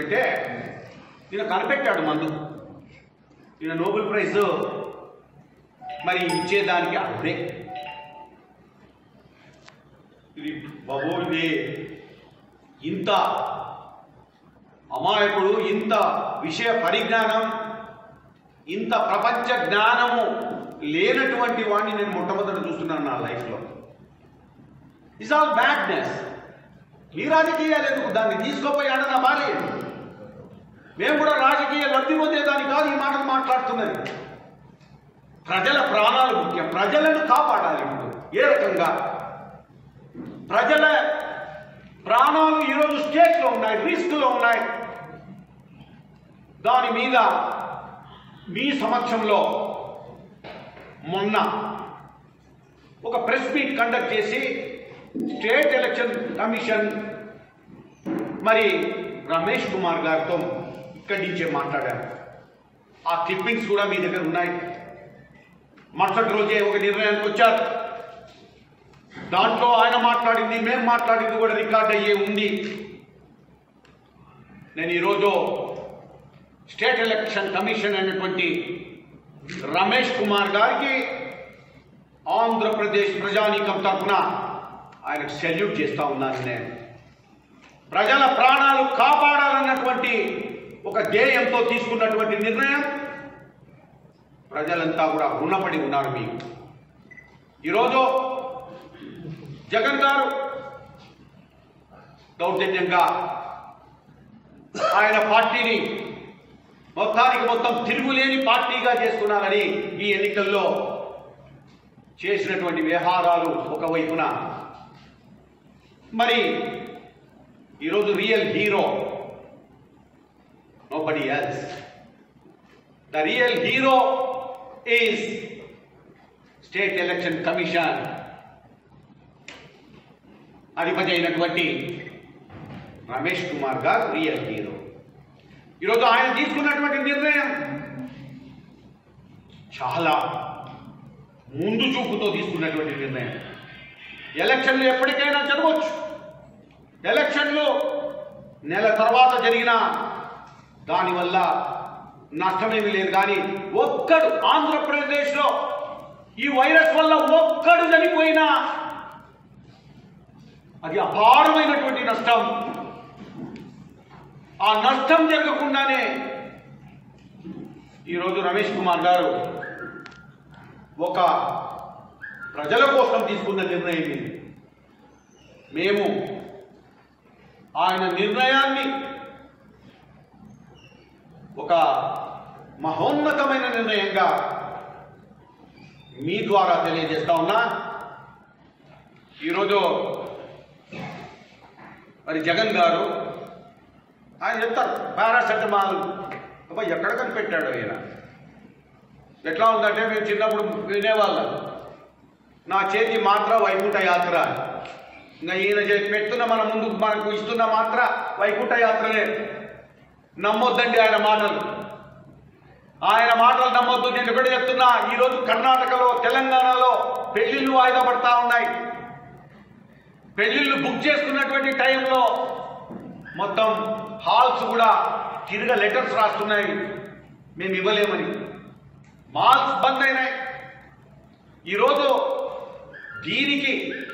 పెడితే ఈయన కనిపెట్టాడు మందు. ఈయన నోబెల్ ప్రైజ్ మరి ఇచ్చేదానికి అప్పుడే ఇది బాబు, ఇది ఇంత అమాయకుడు, ఇంత విషయ పరిజ్ఞానం, ఇంత ప్రపంచ జ్ఞానము లేనటువంటి వాడిని నేను మొట్టమొదట చూస్తున్నాను నా లైఫ్లో. It's all badness. మీ రాజకీయాలు ఎందుకు? దాన్ని తీసుకోపోయి ఆడ నా భార్య. మేము కూడా రాజకీయ లబ్ధి పొందేదాన్ని కాదు ఈ మాటలు మాట్లాడుతున్నది. ప్రజల ప్రాణాలు ముఖ్యం. ప్రజలను కాపాడాలి. ఇప్పుడు ఏ రకంగా ప్రజల ప్రాణాలు ఈరోజు స్టేట్లో ఉన్నాయి, రిస్క్లో ఉన్నాయి. దాని మీద మీ సమక్షంలో మొన్న ఒక ప్రెస్ మీట్ కండక్ట్ చేసి స్టేట్ ఎలక్షన్ కమిషన్ మరి రమేష్ కుమార్ గారితో ఇక్కడి నుంచే మాట్లాడారు. ఆ క్లిప్పింగ్స్ కూడా మీ దగ్గర ఉన్నాయి. మరుసటి రోజే ఒక నిర్ణయానికి వచ్చారు. దాంట్లో ఆయన మాట్లాడింది, మేము మాట్లాడింది కూడా రికార్డ్ అయ్యే ఉంది. నేను ఈరోజు స్టేట్ ఎలక్షన్ కమిషన్ అయినటువంటి రమేష్ కుమార్ గారికి ఆంధ్రప్రదేశ్ ప్రజానీకం తరఫున ఆయనకు సెల్యూట్ చేస్తా ఉన్నాను. నేను ప్రజల ప్రాణాలు కాపాడాలన్నటువంటి ఒక ధ్యేయంతో తీసుకున్నటువంటి నిర్ణయం ప్రజలంతా కూడా రుణపడి ఉన్నారు మీకు. ఈరోజు జగన్ గారు దౌర్జన్యంగా ఆయన పార్టీని మొత్తానికి మొత్తం తిరుగులేని పార్టీగా చేస్తున్నారని ఈ ఎన్నికల్లో చేసినటువంటి వ్యవహారాలు ఒకవైపున, మరి ఈరోజు real hero nobody else. The real hero is State Election Commission. అధిపతి అయినటువంటి రమేష్ కుమార్ గారు రియల్ హీరో. ఈరోజు ఆయన తీసుకున్నటువంటి నిర్ణయం చాలా ముందు చూపుతో తీసుకున్నటువంటి నిర్ణయం. ఎలక్షన్లు ఎప్పటికైనా జరగవచ్చు. ఎలక్షన్లు నెల తర్వాత జరిగిన దానివల్ల నష్టమేమీ లేదు. కానీ ఒక్కడు ఆంధ్రప్రదేశ్లో ఈ వైరస్ వల్ల ఒక్కడు చనిపోయినా అది అపారమైనటువంటి నష్టం. ఆ నష్టం జరగకుండానే ఈరోజు రమేష్ కుమార్ గారు ఒక ప్రజల కోసం తీసుకున్న నిర్ణయం ఇది. మేము ఆయన నిర్ణయాన్ని ఒక మహోన్నతమైన నిర్ణయంగా మీ ద్వారా తెలియజేస్తా ఉన్నా. ఈరోజు మరి జగన్ గారు ఆయన చెప్తారు పారాసెటమాల్ అబ్బాయి ఎక్కడ కనిపెట్టాడు ఆయన. ఎట్లా ఉందంటే మేము చిన్నప్పుడు వినేవాళ్ళం, నా చేతి మాత్ర వైకుంఠ యాత్ర. ఇంకా ఈయన పెడుతున్న మన ముందుకు మనకు ఇస్తున్న మాత్ర వైకుంఠ యాత్రనే. నమ్మొద్దండి ఆయన మాటలు. ఆయన మాటలు నమ్మొద్దు. నేను కూడా చెప్తున్నా, ఈరోజు కర్ణాటకలో, తెలంగాణలో పెళ్లిళ్ళు వాయిదా పడతా ఉన్నాయి. పెళ్లిళ్ళు బుక్ చేసుకున్నటువంటి టైంలో మొత్తం హాల్స్ కూడా తిరిగి లెటర్స్ రాస్తున్నాయి, మేము ఇవ్వలేమని. మాల్స్ బంద్ అయినాయి. ఈరోజు దీనికి